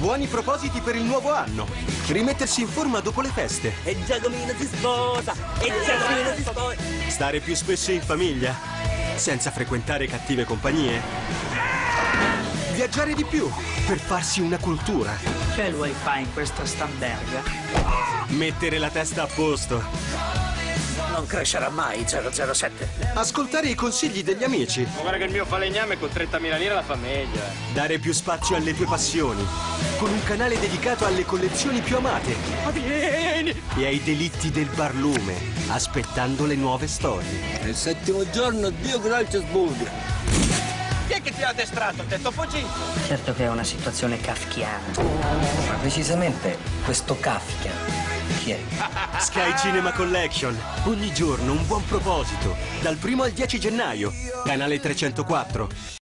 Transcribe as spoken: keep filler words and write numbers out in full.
Buoni propositi per il nuovo anno. Rimettersi in forma dopo le feste. E Giacomino si sposa! E Giacomino si sposa! Stare più spesso in famiglia, senza frequentare cattive compagnie. Viaggiare di più, per farsi una cultura. C'è il wifi in questa stamberga? Mettere la testa a posto. Non crescerà mai, zero zero sette. Ascoltare i consigli degli amici. Ma guarda che il mio falegname con trentamila lire la fa meglio. Eh. Dare più spazio alle tue passioni. Con un canale dedicato alle collezioni più amate. Ma vieni! E ai delitti del barlume, aspettando le nuove storie. Il settimo giorno, Dio Grazia sburga. Chi è che ti ha addestrato? Te Topo G? Certo che è una situazione kafkiana. Ma precisamente questo Kafka chi è? Sky Cinema Collection. Ogni giorno un buon proposito. Dal primo al dieci gennaio. Canale trecentoquattro.